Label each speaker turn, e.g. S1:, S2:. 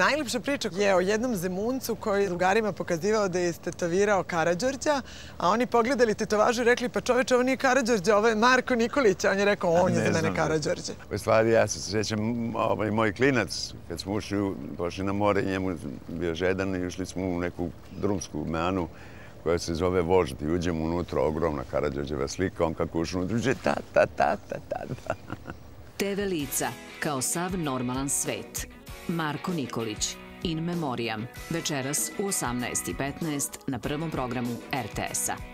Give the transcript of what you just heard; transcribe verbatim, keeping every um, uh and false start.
S1: Najlepša priča je o jednom Zemuncu koji je drugarima pokazivao da je istetovirao Karađorđa, a oni pogledali tetovažu i rekli, pa čoveče, ovo nije Karađorđe, ovo je Marko Nikolić, a on je rekao, on je za mene Karađorđe.
S2: U stvari, ja se sjećam, moj klinac, kad smo ušli, došli na more, njemu bio žedan i ušli smo u neku drumsku meanu koja se zove Vožd i uđemo unutra, ogromna Karađorđeva slika, on kako ušli unutra, uđe ta, ta, ta, ta, ta, ta.
S3: te ve lica kao sav normalan svet. Marko Nikolić, In Memoriam, večeras u osamnaest i petnaest na prvom programu er te esa.